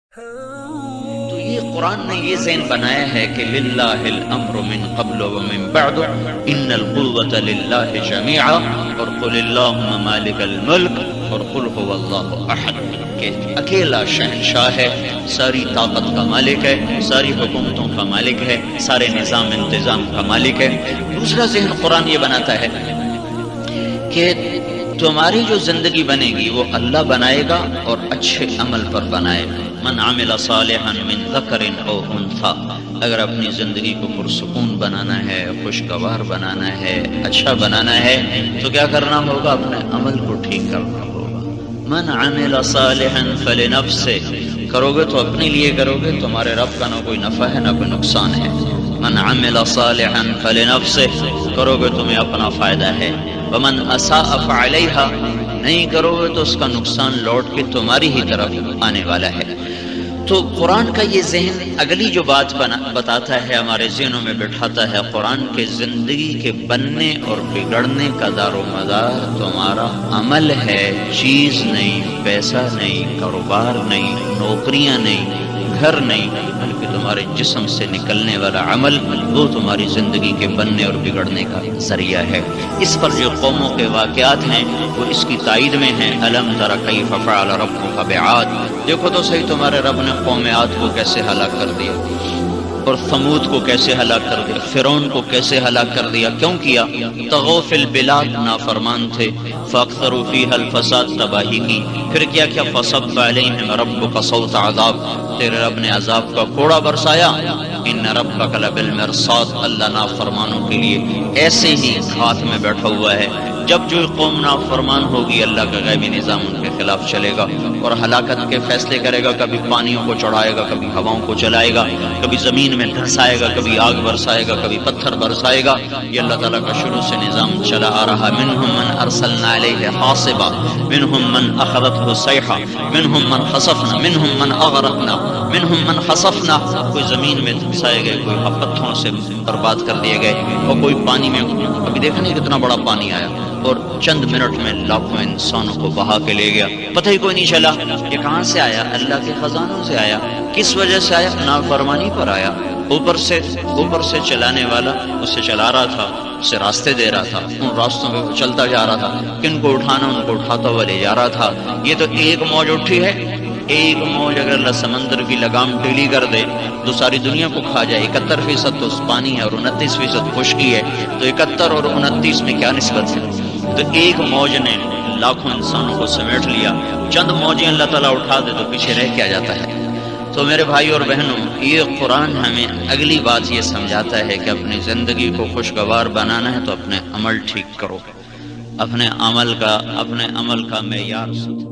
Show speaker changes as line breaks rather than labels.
تو یہ قرآن نے یہ ذہن بنایا ہے کہ للہ الامر من قبل ومن بعد ان القوۃ للہ جميعا اور قل اللہم مالک الملک اور قل هو اللہ احد، کہ اکیلا شہنشاہ ہے، ساری طاقت کا مالک ہے، ساری حکومتوں کا مالک ہے، سارے نظام انتظام کا مالک ہے۔ دوسرا ذہن قرآن یہ بناتا ہے کہ تمہاری جو زندگی بنے گی وہ اللہ بنائے گا اور اچھے عمل پر بنائے گا۔ من عمل صالحا من ذکر او انثی، اگر اپنی زندگی کو پرسکون بنانا ہے، خوشگوار بنانا ہے، اچھا بنانا ہے تو کیا کرنا ہوگا؟ اپنے عمل کو ٹھیک کرنا ہوگا۔ من عمل صالحا فلنفسہ، کرو گے تو اپنے لیے کرو گے، تمہارے رب کا نہ کوئی نفع ہے نہ کوئی نقصان ہے۔ من عمل صالحا فلنفسہ، کرو گے تمہیں اپنا فائدہ ہے۔ ومن اساء فعلیہا، نہیں کرو گے تو اس کا نقصان لوٹ کے تمہاری ہی طرف آنے والا ہے۔ تو قرآن کا یہ ذہن اگلی جو بات بتاتا ہے، ہمارے ذہنوں میں بٹھاتا ہے، قرآن کے زندگی کے بننے اور بگڑنے کا دار و مدار تمہارا عمل ہے، چیز نہیں، پیسہ نہیں، کاروبار نہیں، نوکریاں نہیں، گھر نہیں، بلکہ تمہارے جسم سے نکلنے والا عمل وہ تمہاری زندگی کے بننے اور بگڑنے کا ذریعہ ہے۔ اس پر جو قوموں کے واقعات ہیں وہ اس کی تائید میں ہیں۔ الم تر کیف فعل ربک بعاد، دیکھو تو صحیح تمہارے رب نے قوم عاد کو کیسے ہلاک کر دیا، اور ثمود کو کیسے ہلاک کر دیا، فرعون کو کیسے ہلاک کر دیا۔ کیوں کیا؟ طغوا فی البلاد، نافرمان تھے، فاکثروا فیہا الفساد، تباہی کی۔ پھر کیا کیا؟ فصب علیہم ربک صوت عذاب، تیرے رب نے عذاب کا کوڑا برسایا۔ ان ربک لبالمرصاد، اللہ نافرمانوں کے لیے ایسے ہی ہاتھ میں بیٹھا ہوا ہے۔ جب جو قوم نافرمان ہوگی اللہ کا غیبی نظام ان کے خلاف چلے گا اور ہلاکت کے فیصلے کرے گا، کبھی پانیوں کو چڑھائے گا، کبھی ہواؤں کو چلائے گا، کبھی زمین میں دھنسائے گا، کبھی آگ برسائے گا، کبھی پتھر برسائے گا۔ یہ اللہ تعالیٰ کا شروع سے نظام چلا آ رہا۔ منہم من ارسلنا علیہ حاصبا، منہم من اخذته الصیحہ، منہم من خسفنا، منہم من اغرقنا، منہم من خسفنا، کوئی زمین میں دھنسائے گئے، کوئی پتھروں سے برباد کر دیے گئے، اور کوئی پانی میں، ابھی دیکھا نہیں کتنا بڑا پانی آیا اور چند منٹ میں لاکھوں انسانوں کو بہا کے لے گیا، پتہ ہی کوئی نہیں چلا یہ کہاں سے آیا، اللہ کے خزانوں سے آیا۔ کس وجہ سے آیا؟ نافرمانی پر آیا۔ اوپر سے چلانے والا اسے چلا رہا تھا، اسے راستے دے رہا تھا، ان راستوں پہ وہ چلتا جا رہا تھا، کن کو اٹھانا ان کو اٹھاتا ہوا لے جا رہا تھا۔ یہ تو ایک موج اٹھی ہے، ایک موج اگر اللہ سمندر کی لگام ڈھیلی کر دے تو ساری دنیا کو کھا جائے۔ 71% تو پانی ہے اور 29% خشکی ہے، تو 71 اور 29 میں کیا نسبت ہے؟ تو ایک موج نے لاکھوں انسانوں کو سمیٹ لیا۔ چند موجیں اللہ تعالیٰ اٹھا دے تو پیچھے رہ کیا جاتا ہے؟ تو میرے بھائی اور بہنوں، یہ قرآن ہمیں اگلی بات یہ سمجھاتا ہے کہ اپنی زندگی کو خوشگوار بنانا ہے تو اپنے عمل ٹھیک کرو، اپنے عمل کا معیار